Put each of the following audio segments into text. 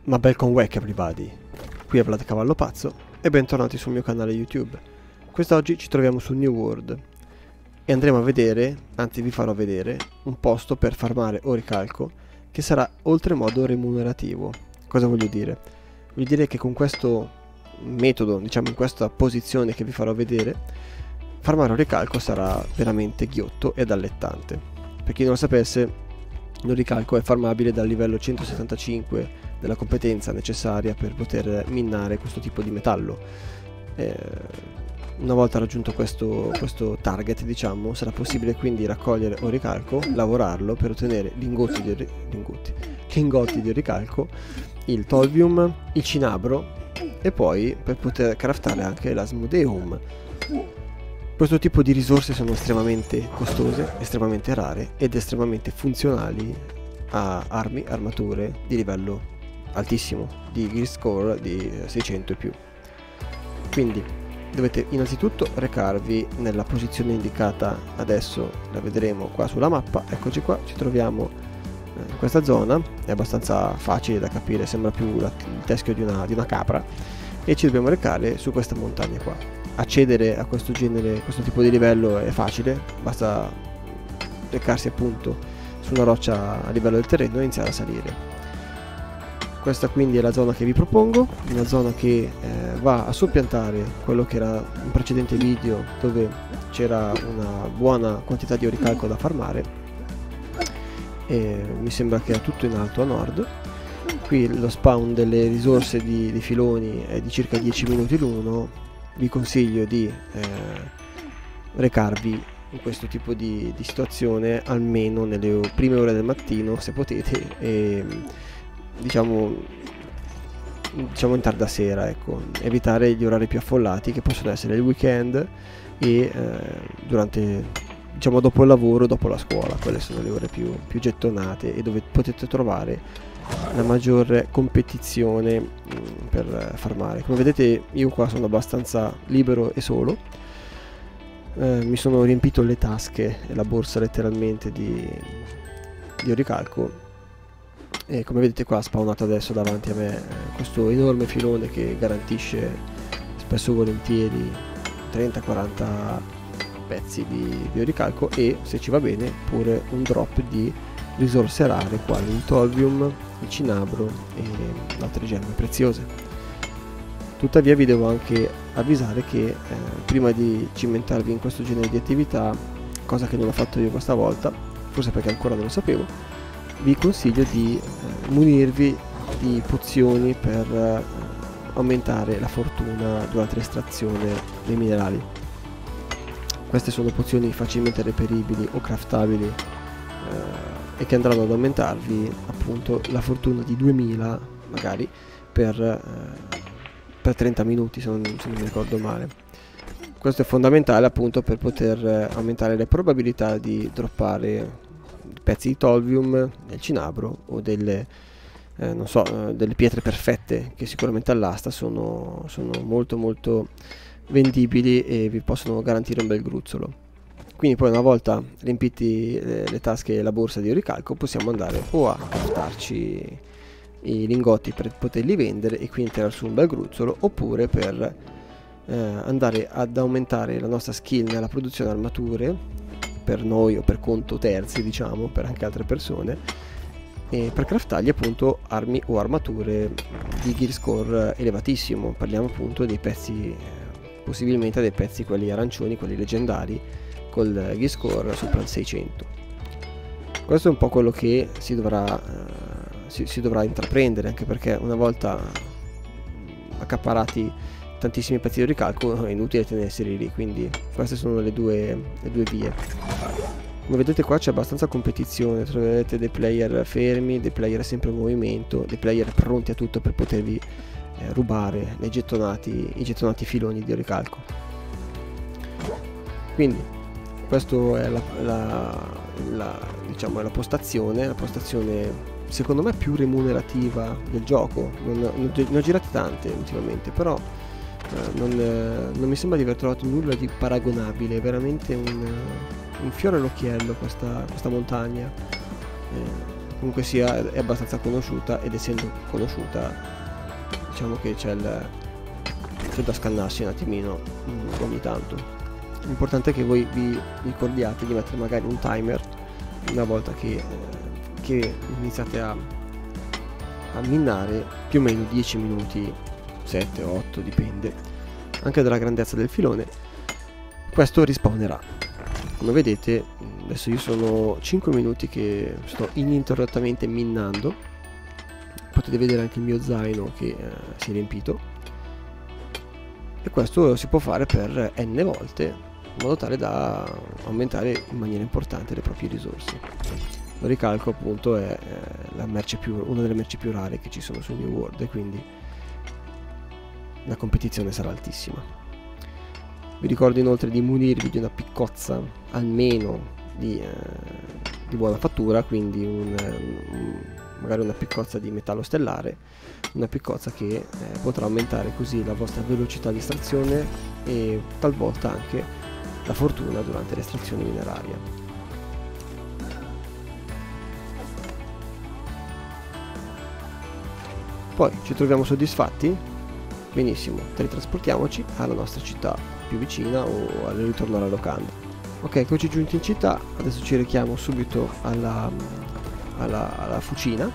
Ma welcome back everybody, qui è Vlad Cavallo Pazzo e bentornati sul mio canale YouTube. Quest'oggi ci troviamo su New World e andremo a vedere, anzi vi farò vedere, un posto per farmare oricalco che sarà oltremodo remunerativo. Cosa voglio dire? Voglio dire che con questo metodo, diciamo in questa posizione che vi farò vedere, farmare oricalco sarà veramente ghiotto ed allettante. Per chi non lo sapesse, l'oricalco è farmabile dal livello 175 della competenza necessaria per poter minare questo tipo di metallo. Una volta raggiunto questo target, diciamo, sarà possibile quindi raccogliere oricalco, lavorarlo per ottenere lingotti di oricalco, il tolvium, il cinabro e poi per poter craftare anche l'asmodeum. Questo tipo di risorse sono estremamente costose, estremamente rare ed estremamente funzionali a armi, armature di livello altissimo, di gear score di 600 e più. Quindi dovete innanzitutto recarvi nella posizione indicata adesso, la vedremo qua sulla mappa. Eccoci qua, ci troviamo in questa zona, è abbastanza facile da capire, sembra più il teschio di una capra, e ci dobbiamo recare su questa montagna qua. Accedere a questo tipo di livello è facile, basta recarsi appunto su una roccia a livello del terreno e iniziare a salire. Questa quindi è la zona che vi propongo, una zona che va a soppiantare quello che era un precedente video dove c'era una buona quantità di oricalco da farmare, e mi sembra che è tutto in alto a nord. Qui lo spawn delle risorse di filoni è di circa 10 minuti l'uno. Vi consiglio di recarvi in questo tipo di situazione almeno nelle prime ore del mattino, se potete, e diciamo in tarda sera, ecco. Evitare gli orari più affollati, che possono essere il weekend e durante, diciamo, dopo il lavoro, dopo la scuola. Quelle sono le ore più gettonate e dove potete trovare la maggiore competizione per farmare. Come vedete, io qua sono abbastanza libero e solo, mi sono riempito le tasche e la borsa letteralmente di oricalco, e come vedete qua ha spawnato adesso davanti a me questo enorme filone che garantisce spesso e volentieri 30-40 pezzi di oricalco, e se ci va bene pure un drop di risorse rare quali il tolvium, il cinabro e altre gemme preziose. Tuttavia vi devo anche avvisare che prima di cimentarvi in questo genere di attività, cosa che non ho fatto io questa volta, forse perché ancora non lo sapevo, vi consiglio di munirvi di pozioni per aumentare la fortuna durante l'estrazione dei minerali. Queste sono pozioni facilmente reperibili o craftabili e che andranno ad aumentarvi appunto la fortuna di 2000 magari per 30 minuti, se non mi ricordo male. Questo è fondamentale appunto per poter aumentare le probabilità di droppare pezzi di tolvium, del cinabro o delle non so, delle pietre perfette, che sicuramente all'asta sono molto vendibili e vi possono garantire un bel gruzzolo. Quindi poi, una volta riempiti le tasche e la borsa di oricalco, possiamo andare o a craftarci i lingotti per poterli vendere e quindi tirare su un bel gruzzolo, oppure per andare ad aumentare la nostra skill nella produzione armature per noi o per conto terzi, diciamo, per anche altre persone, e per craftargli appunto armi o armature di gear score elevatissimo. Parliamo appunto dei pezzi, possibilmente dei pezzi quelli arancioni, quelli leggendari, col gear score sopra il 600. Questo è un po' quello che si dovrà intraprendere, anche perché una volta accaparrati tantissimi pezzi di oricalco è inutile tenerseli lì. Quindi queste sono le due vie. Come vedete qua c'è abbastanza competizione, troverete dei player fermi, dei player sempre in movimento, dei player pronti a tutto per potervi rubare i gettonati filoni di oricalco. Quindi questa è diciamo, è la postazione secondo me più remunerativa del gioco. Ne ho girate tante ultimamente, però non mi sembra di aver trovato nulla di paragonabile. È veramente un fiore all'occhiello questa montagna. comunque sia è abbastanza conosciuta, ed essendo conosciuta diciamo che c'è da scannarsi un attimino ogni tanto. L'importante è che voi vi ricordiate di mettere magari un timer una volta che iniziate a minare, più o meno 10 minuti, 7, 8, dipende anche dalla grandezza del filone. Questo rispawnerà. Come vedete adesso io sono 5 minuti che sto ininterrottamente minando, potete vedere anche il mio zaino che si è riempito, e questo si può fare per n volte in modo tale da aumentare in maniera importante le proprie risorse. Lo ricalco appunto è una delle merci più rare che ci sono su New World, e quindi la competizione sarà altissima. Vi ricordo inoltre di munirvi di una piccozza almeno di buona fattura, quindi magari una piccozza di metallo stellare, una piccozza che potrà aumentare così la vostra velocità di estrazione e talvolta anche la fortuna durante l'estrazione mineraria. Poi ci troviamo soddisfatti? Benissimo, teletrasportiamoci alla nostra città più vicina o al ritorno alla locanda. Ok, eccoci giunti in città, adesso ci rechiamo subito alla fucina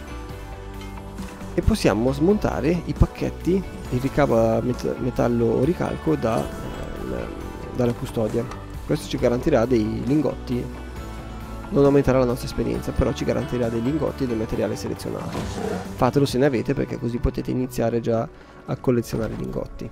e possiamo smontare i pacchetti, il ricavo a metallo o ricalco dalla custodia. Questo ci garantirà dei lingotti. Non aumenterà la nostra esperienza, però ci garantirà dei lingotti del materiale selezionato. Fatelo se ne avete, perché così potete iniziare già a collezionare lingotti.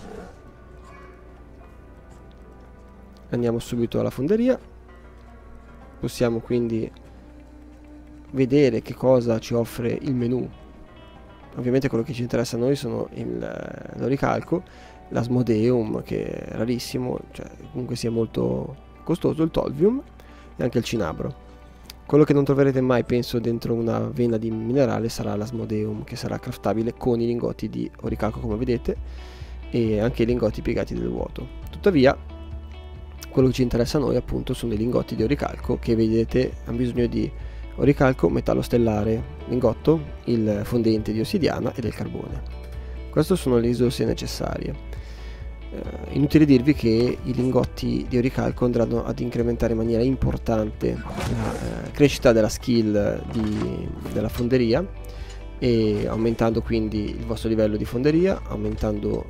Andiamo subito alla fonderia. Possiamo quindi vedere che cosa ci offre il menu. Ovviamente quello che ci interessa a noi sono lo ricalco, l'asmodeum, che è rarissimo, cioè comunque sia molto costoso, il tolvium e anche il cinabro. Quello che non troverete mai, penso, dentro una vena di minerale sarà l'asmodeum, che sarà craftabile con i lingotti di oricalco, come vedete, e anche i lingotti piegati del vuoto. Tuttavia quello che ci interessa a noi appunto sono i lingotti di oricalco, che vedete hanno bisogno di oricalco, metallo stellare, lingotto, il fondente di ossidiana e del carbone. Queste sono le risorse necessarie. Inutile dirvi che i lingotti di oricalco andranno ad incrementare in maniera importante la crescita della skill della fonderia, e aumentando quindi il vostro livello di fonderia, aumentando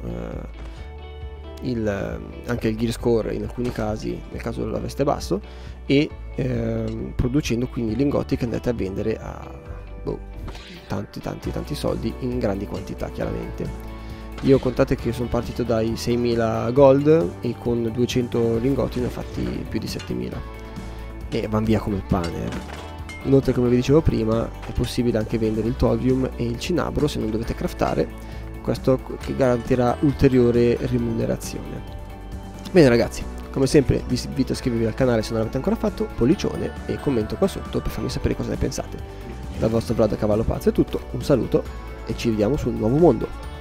anche il gear score in alcuni casi, nel caso l'aveste basso, e producendo quindi lingotti che andate a vendere a tanti soldi in grandi quantità, chiaramente. Io contate che sono partito dai 6000 gold e con 200 lingotti ne ho fatti più di 7000 e van via come il pane. Inoltre, come vi dicevo prima, è possibile anche vendere il tolvium e il cinabro se non dovete craftare, questo che garantirà ulteriore remunerazione. Bene ragazzi, come sempre vi invito a iscrivervi al canale se non l'avete ancora fatto, pollicione e commento qua sotto per farmi sapere cosa ne pensate. Dal vostro Vlad a Cavallo Pazzo è tutto, un saluto e ci vediamo sul nuovo mondo.